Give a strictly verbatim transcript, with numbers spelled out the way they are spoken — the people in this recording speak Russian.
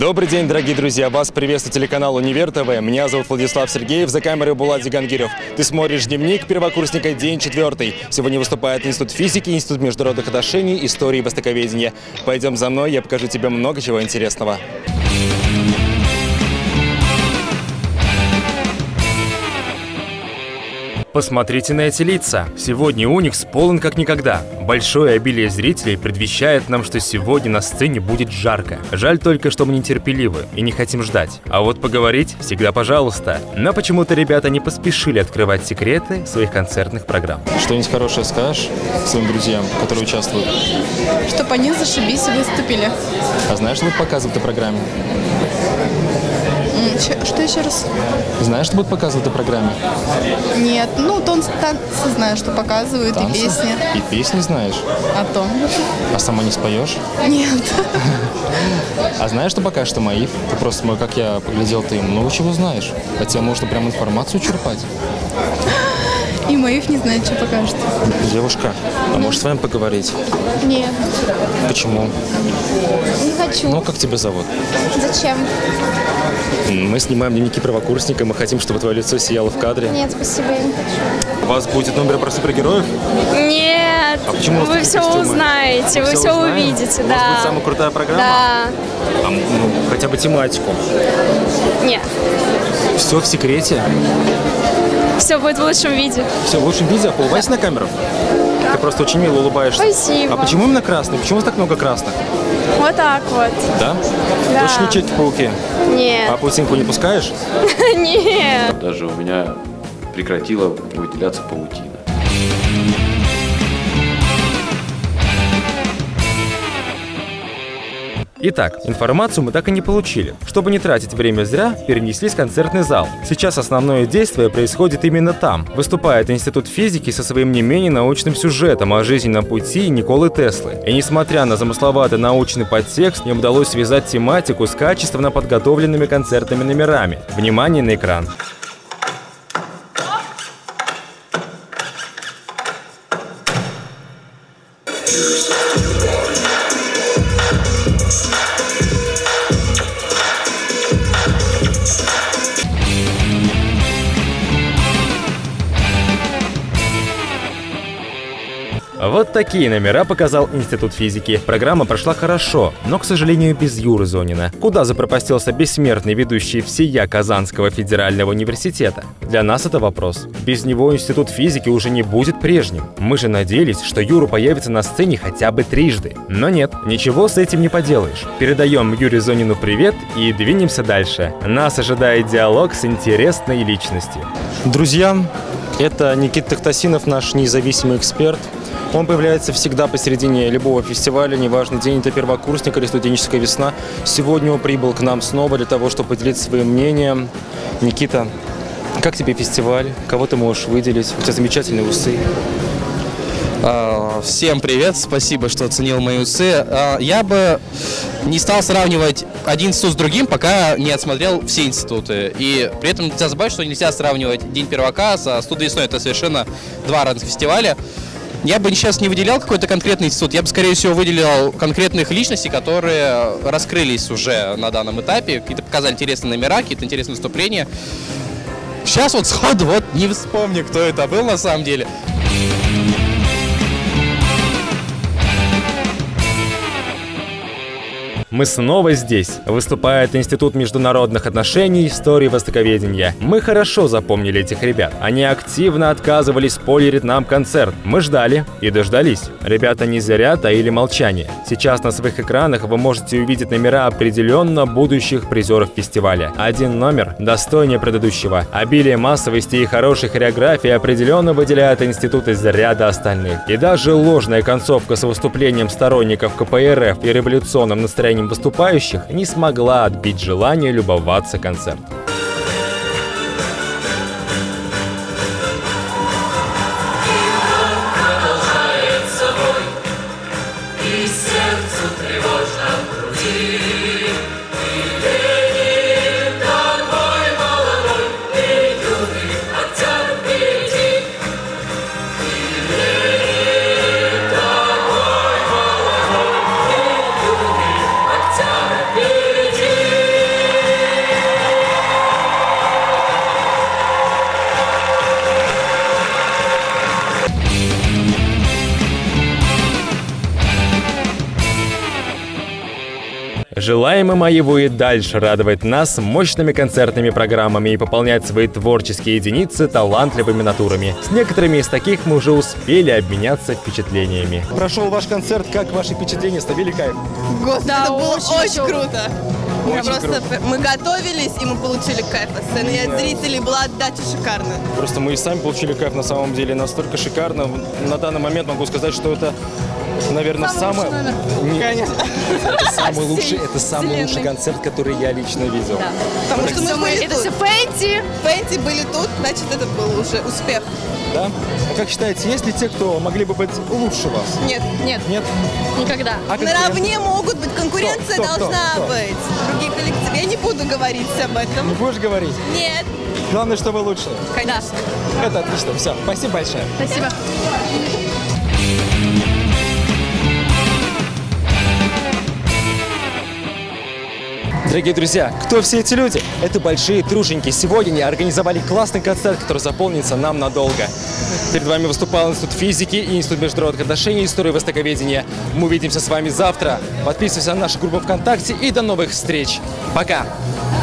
Добрый день, дорогие друзья! Вас приветствует телеканал Универ ТВ. Меня зовут Владислав Сергеев, за камерой Булат Зигангиров. Ты смотришь дневник первокурсника, день четвертый. Сегодня выступает Институт физики, Институт международных отношений, истории и востоковедения. Пойдем за мной, я покажу тебе много чего интересного. Посмотрите на эти лица. Сегодня Уникс полон как никогда. Большое обилие зрителей предвещает нам, что сегодня на сцене будет жарко. Жаль только, что мы нетерпеливы и не хотим ждать. А вот поговорить всегда пожалуйста. Но почему-то ребята не поспешили открывать секреты своих концертных программ. Что-нибудь хорошее скажешь своим друзьям, которые участвуют? Чтобы они зашибись и выступили. А знаешь, что будет показывать в этой программе? Что еще раз? Знаешь, что будет показывать в этой программе? Нет, ну танцы знаю, что показывают, танцы? И песни. И песни знаешь? А то. А сама не споешь? Нет. А знаешь, что покажешь ты Маиф? Ты просто, как я поглядел, ты много чего знаешь. А тебе можно прям информацию черпать. И Маиф не знает, что покажет. Девушка, а да. Можешь с вами поговорить? Нет. Почему? Не хочу. Ну, как тебя зовут? Зачем? Мы снимаем дневники первокурсника, мы хотим, чтобы твое лицо сияло в кадре. Нет, спасибо, я не хочу. У вас будет номер про супергероев? Нет, а почему вы все костюмы? узнаете, вы, вы все узнаем? увидите, У да. У вас будет самая крутая программа? Да. А, ну, хотя бы тематику? Нет. Все в секрете? Все будет в лучшем виде. Все в лучшем виде? А поулыбайся на камеру. Ты просто очень мило улыбаешься. Спасибо. А почему именно красный? Почему у вас так много красных? Вот так вот. Да? Да. Точно не Человек-пауки? Нет. А паутинку не пускаешь? Нет. Даже у меня прекратила выделяться паутина. Итак, информацию мы так и не получили. Чтобы не тратить время зря, перенеслись в концертный зал. Сейчас основное действие происходит именно там. Выступает Институт физики со своим не менее научным сюжетом о жизненном пути Николы Теслы. И несмотря на замысловатый научный подтекст, не удалось связать тематику с качественно подготовленными концертными номерами. Внимание на экран. Вот такие номера показал Институт физики. Программа прошла хорошо, но, к сожалению, без Юры Зонина. Куда запропастился бессмертный ведущий всея Казанского федерального университета? Для нас это вопрос. Без него Институт физики уже не будет прежним. Мы же надеялись, что Юра появится на сцене хотя бы трижды. Но нет, ничего с этим не поделаешь. Передаем Юре Зонину привет и двинемся дальше. Нас ожидает диалог с интересной личностью. Друзья, это Никита Тахтасинов, наш независимый эксперт. Он появляется всегда посередине любого фестиваля, неважно, день это первокурсник или студенческая весна. Сегодня он прибыл к нам снова для того, чтобы поделиться своим мнением. Никита, как тебе фестиваль? Кого ты можешь выделить? У тебя замечательные усы. Всем привет, спасибо, что оценил мои усы. Я бы не стал сравнивать один институт с другим, пока не отсмотрел все институты. И при этом нельзя забывать, что нельзя сравнивать День первака со студией весной. Это совершенно два разных фестиваля. Я бы сейчас не выделял какой-то конкретный институт, я бы, скорее всего, выделил конкретных личностей, которые раскрылись уже на данном этапе, какие-то показали интересные номера, какие-то интересные выступления. Сейчас вот сходу вот не вспомню, кто это был на самом деле. Мы снова здесь. Выступает Институт международных отношений, истории и востоковедения. Мы хорошо запомнили этих ребят. Они активно отказывались спойлерить нам концерт. Мы ждали и дождались. Ребята не зря таили молчание. Сейчас на своих экранах вы можете увидеть номера определенно будущих призеров фестиваля. Один номер достойнее предыдущего. Обилие массовости и хорошей хореографии определенно выделяет институт из ряда остальных. И даже ложная концовка с выступлением сторонников ка пэ эр эф и революционным настроением выступающих не смогла отбить желание любоваться концертом. Впереди Желаем им его и дальше радовать нас мощными концертными программами и пополнять свои творческие единицы талантливыми натурами. С некоторыми из таких мы уже успели обменяться впечатлениями. Прошел ваш концерт, как ваши впечатления? Словили кайф? Господи, Да, это было очень очень, весело. круто. Очень Просто круто. мы готовились, и мы получили кайф от сцены. И от зрителей была отдача шикарная. Просто мы и сами получили кайф на самом деле. Настолько шикарно. На данный момент могу сказать, что это, наверное, Самый самое... лучший Не- Конечно. Это самый лучший, это самый Вселенной. лучший концерт, который я лично видел. Потому что мы были Это тут. все Фэнти. Фэнти были тут, значит, это был уже успех. Да? А как считаете, есть ли те, кто могли бы быть лучше вас? Нет, Нет, Нет? никогда. А конкуренты? наравне могут быть, конкуренция Кто? Кто? Кто? должна Кто? быть. Другие коллективы. Я не буду говорить об этом. Не будешь говорить? Нет, Главное, чтобы лучше. конечно. Это отлично. Все, спасибо большое. Спасибо. Дорогие друзья, кто все эти люди? Это большие трушеньки. Сегодня они организовали классный концерт, который заполнится нам надолго. Перед вами выступал Институт физики и Институт международных отношений и истории востоковедения. Мы увидимся с вами завтра. Подписывайтесь на нашу группу ВКонтакте и до новых встреч. Пока!